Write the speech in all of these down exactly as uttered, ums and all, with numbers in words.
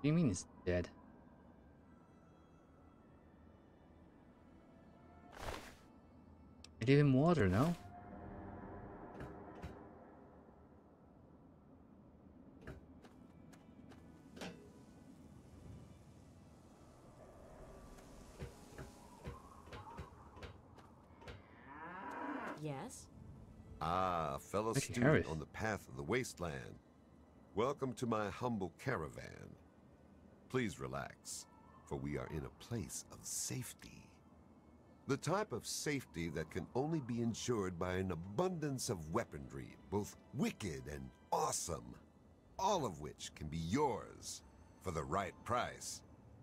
do you mean it's dead? I gave him water, no? Yes? Ah, fellow Mickey student Harris. on the path of the wasteland. Welcome to my humble caravan. Please relax, for we are in a place of safety. The type of safety that can only be ensured by an abundance of weaponry, both wicked and awesome, all of which can be yours for the right price.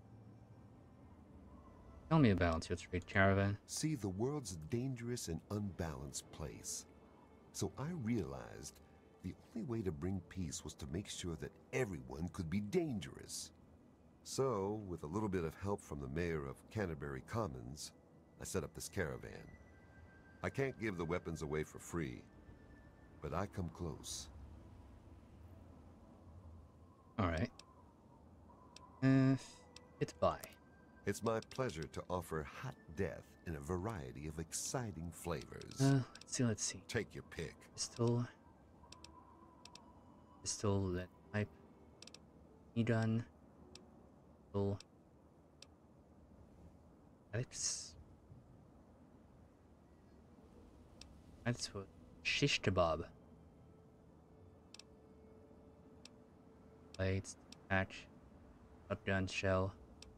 Tell me about your trade caravan. See, the world's a dangerous and unbalanced place. So I realized the only way to bring peace was to make sure that everyone could be dangerous. So, with a little bit of help from the mayor of Canterbury Commons, I set up this caravan. I can't give the weapons away for free, but I come close. Alright. Uh, hit buy. It's my pleasure to offer hot death in a variety of exciting flavors. Uh, let's see, let's see. Take your pick. Pistol. Pistol, lead pipe. Knee gun. Pistol. Alex. That's for shish kebab. Blades, patch, shotgun shell.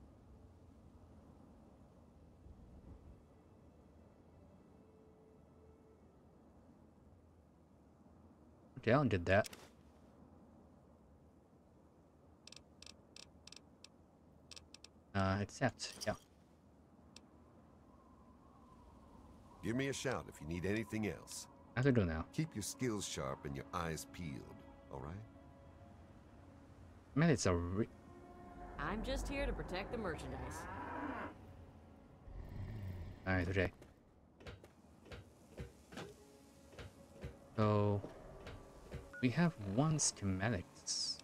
Okay, I'll get that. Uh, accept, yeah. Give me a shout if you need anything else. I have to go now. Keep your skills sharp and your eyes peeled, all right? Man, it's a re- I'm just here to protect the merchandise. Alright, okay. So, we have one schematics.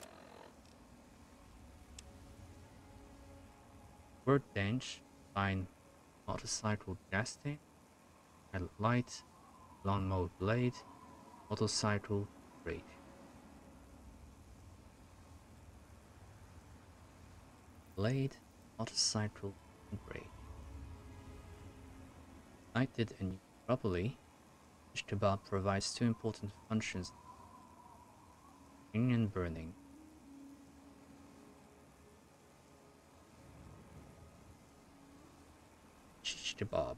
Workbench, find motorcycle gas tank, pilot light, lawnmower blade, motorcycle brake. Blade, motorcycle, and brake. Ignited and used properly, fish kebab provides two important functions: cooking and burning. Shish kebab.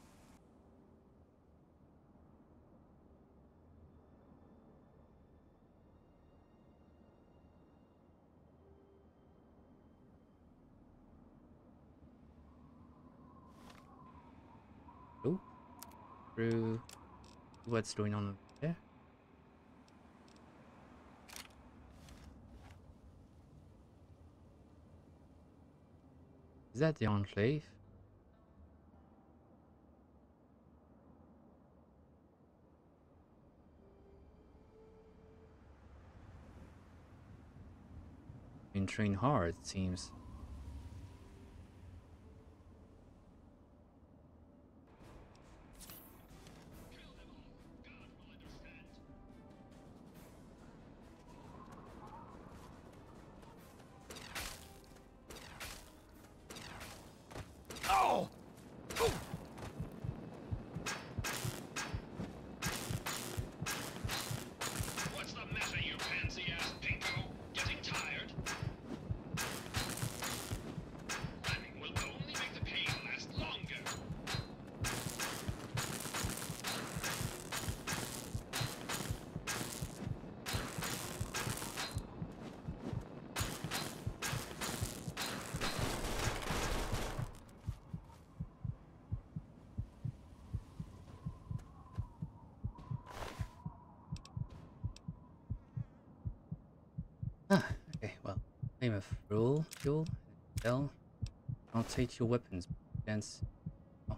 Oh, through what's going on there? Is that the enclave? Been trained hard, it seems. Oh! What's the matter, you pansy-ass pinko? Getting tired? Running will only make the pain last longer. Ah, okay, well, name of rule, fuel, L. I'll take your weapons against. Oh.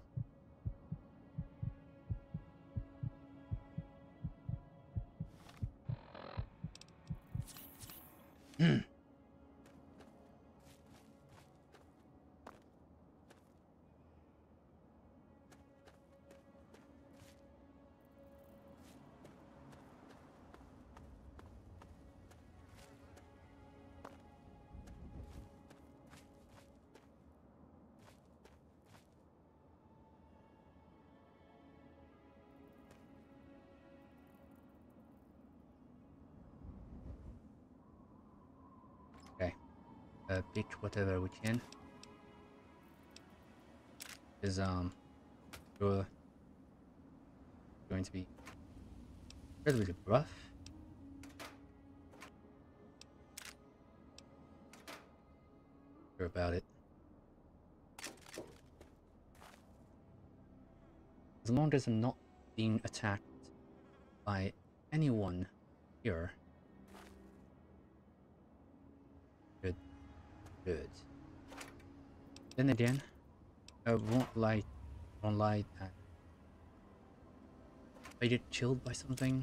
uh, pitch whatever we can. Is um sure going to be incredibly rough. Sure about it. As long as I'm not being attacked by anyone here. Good. Good. Then again, I won't lie won't lie that if I get killed by something,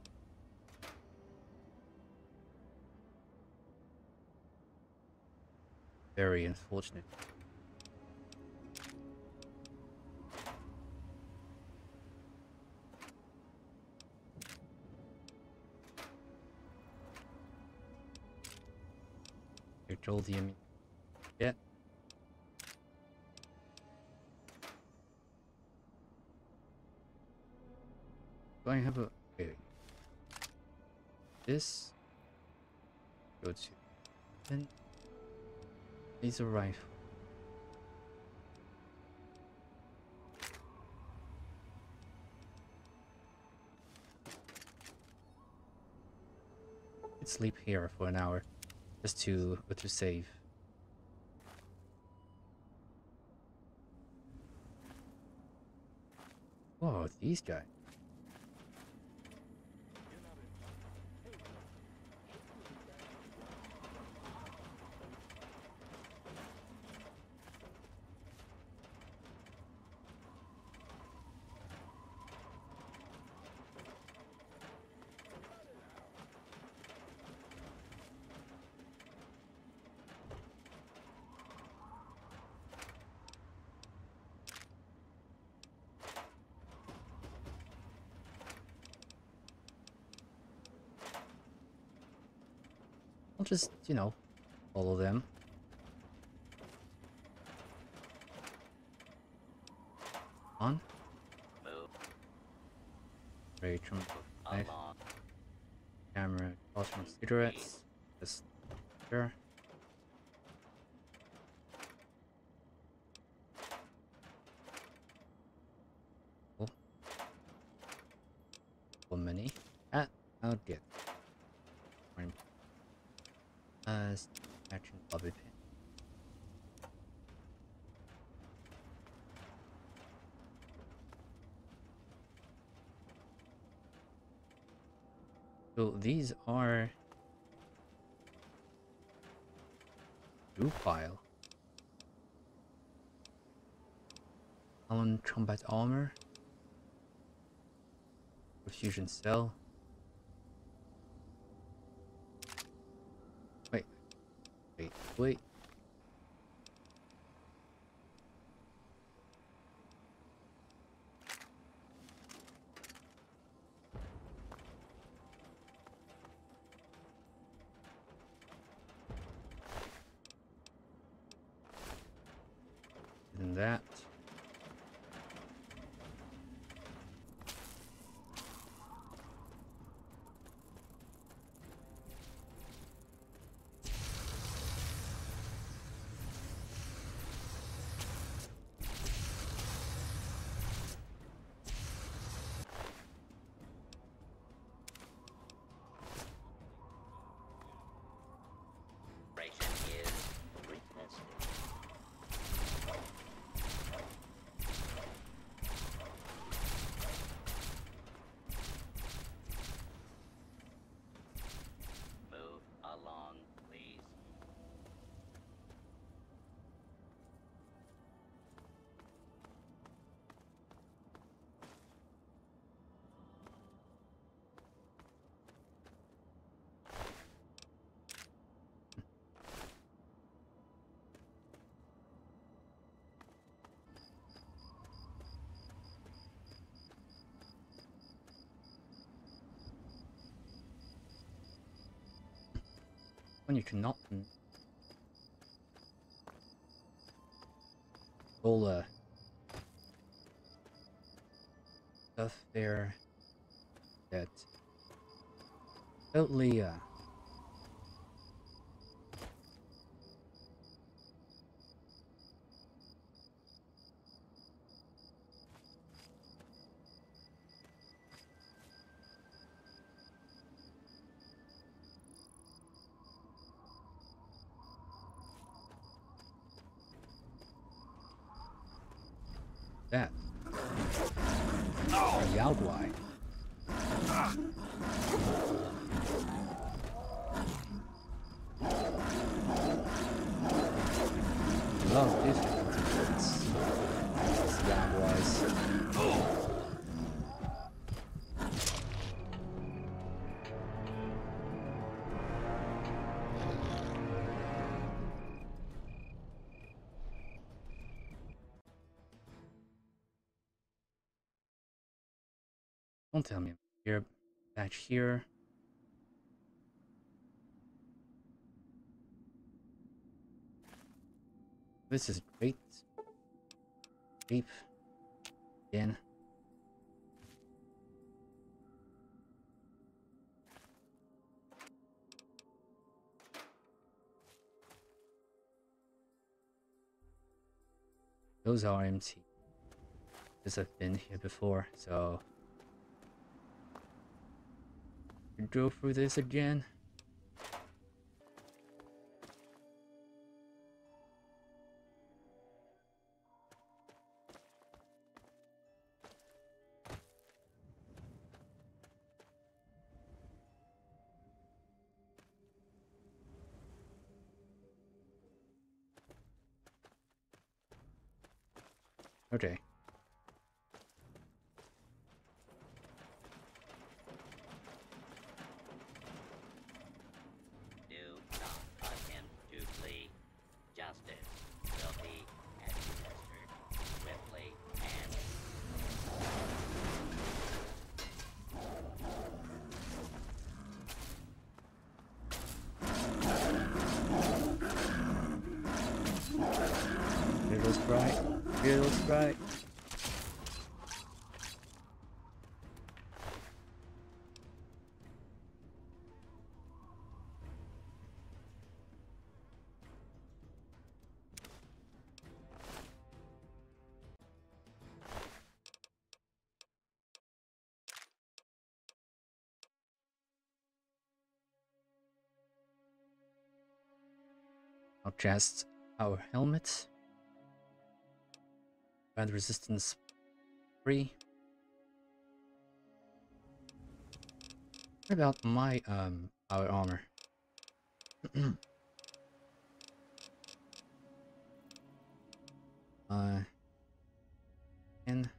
very unfortunate. I told you. Yeah. Do I have a wait? This go to then these are rifle. Let's sleep here for an hour just to to save. Whoa, these guys. I'll just, you know, follow them. On. Move. Very true. Knife. Along. Camera. Tossing cigarettes. Just sure. Cool. One mini. Ah, I'll get. Fine. Uh, action bobby pin. So these are blue pile. Talon combat armor. Fusion cell. Wait, wait, wait. And that. Operation is retested. Move along, please. When you cannot all uh stuff there that totally uh that? A Yaogwai. Love difficulty. It's, it's Yaogwais. Don't tell me I'm here. Back here. This is great. Deep. Again. Those are empty. Because I've been here before, so we go through this again. Okay. Do not attempt to flee. Justice will be administered swiftly and Little sprite. Little sprite. I'll cast our helmet. Bad resistance three. What about my um our armor? uh and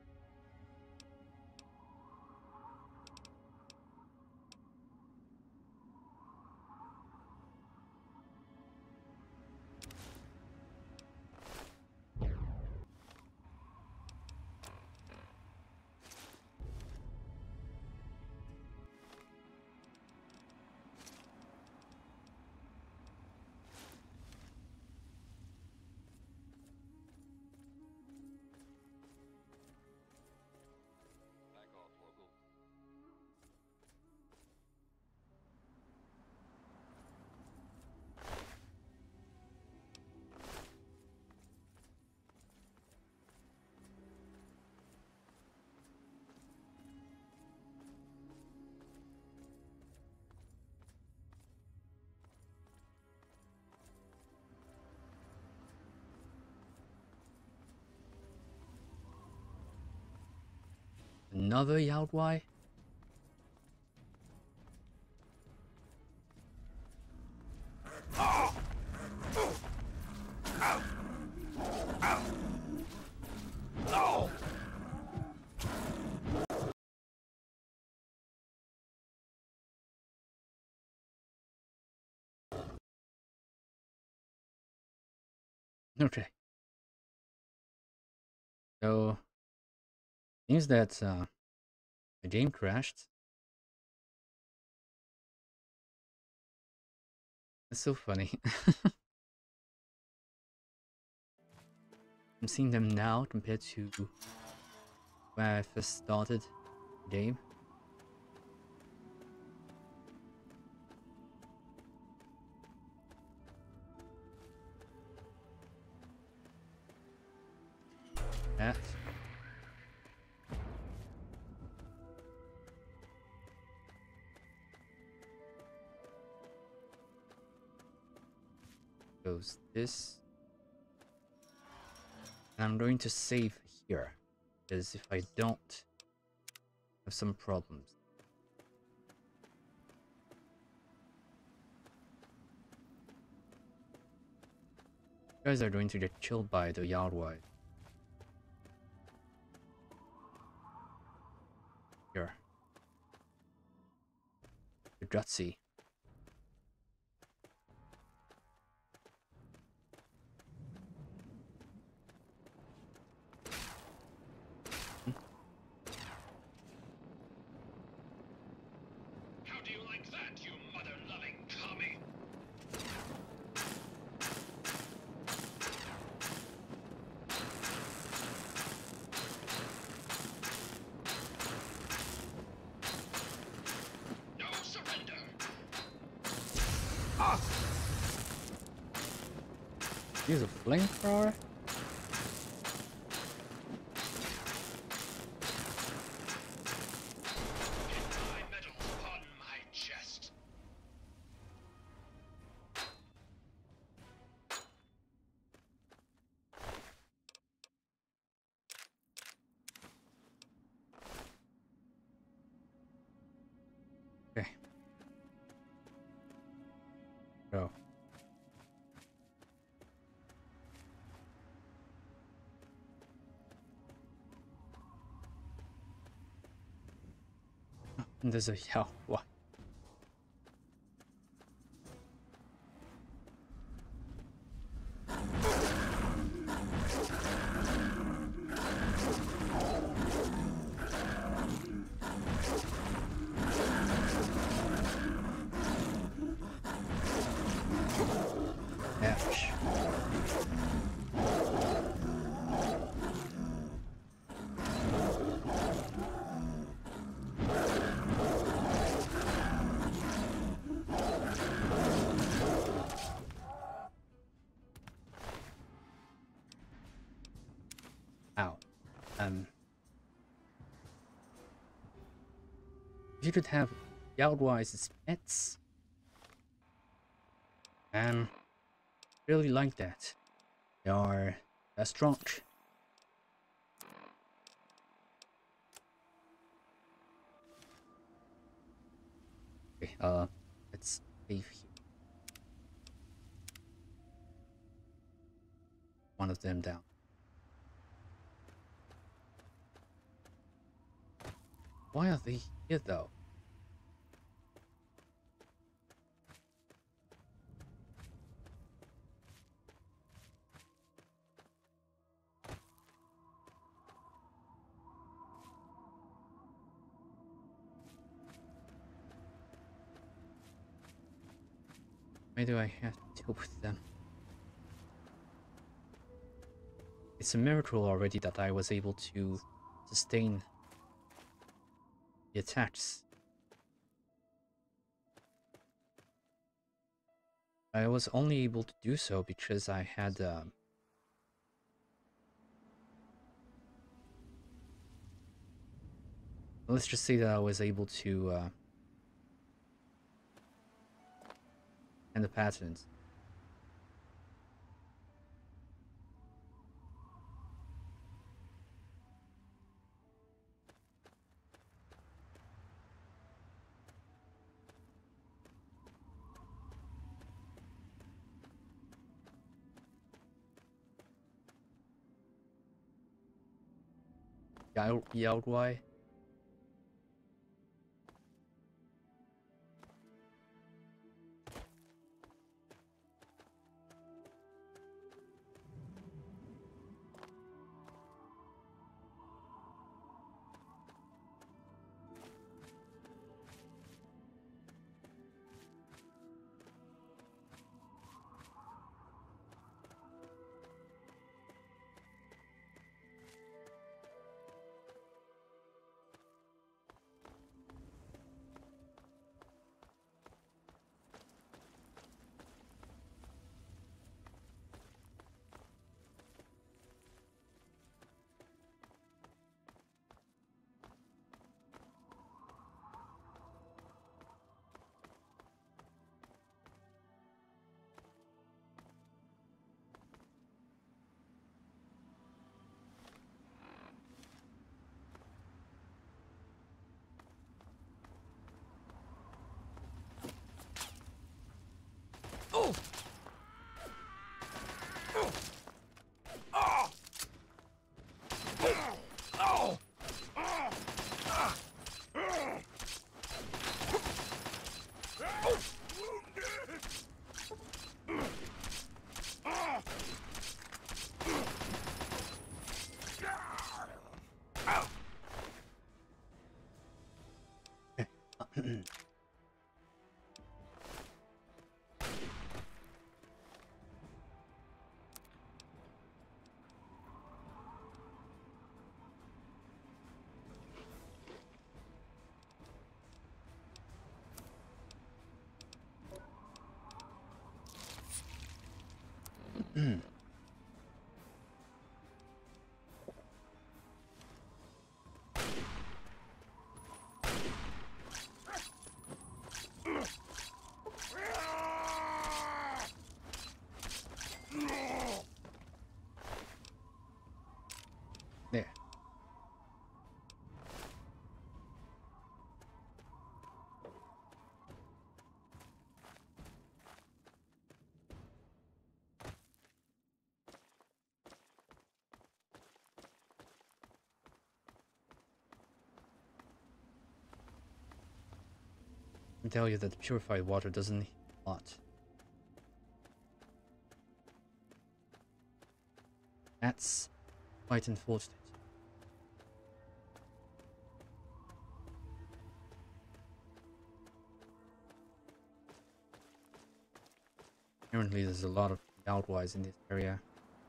another Yaogwai? Okay. So seems that uh the game crashed. It's so funny. I'm seeing them now compared to when I first started the game. That. Goes this. And I'm going to save here. Because if I don't, I have some problems. You guys are going to get killed by the Yardwai. Here. The Gutsy. How do you like that, you mother-loving commie? No surrender! Use a flamethrower? My medals upon my chest. Okay. Go. And there's a yeah, what? Ouch. Ow. Um. If you could have Yardwais as pets, um, really like that. They are uh, strong. Okay, uh, let's save here. One of them down. Why are they here though? Why do I have to deal with them? It's a miracle already that I was able to sustain the attacks. I was only able to do so because I had um, let's just say that I was able to uh, and the patterns. Yardwai. There. I can tell you that purified water doesn't heal a lot. That's quite unfortunate. Apparently there's a lot of Guais in this area.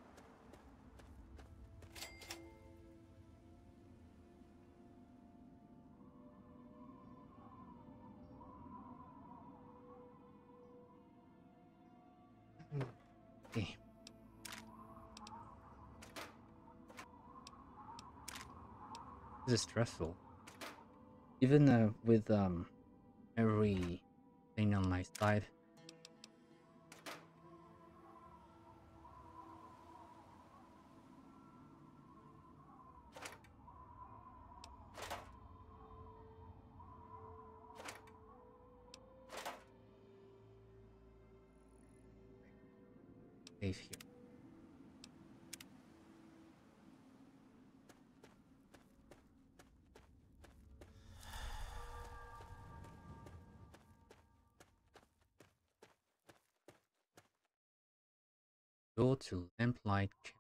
Okay. This is stressful. Even uh, with um every thing on my side. Safe here. Go to lamplight camp.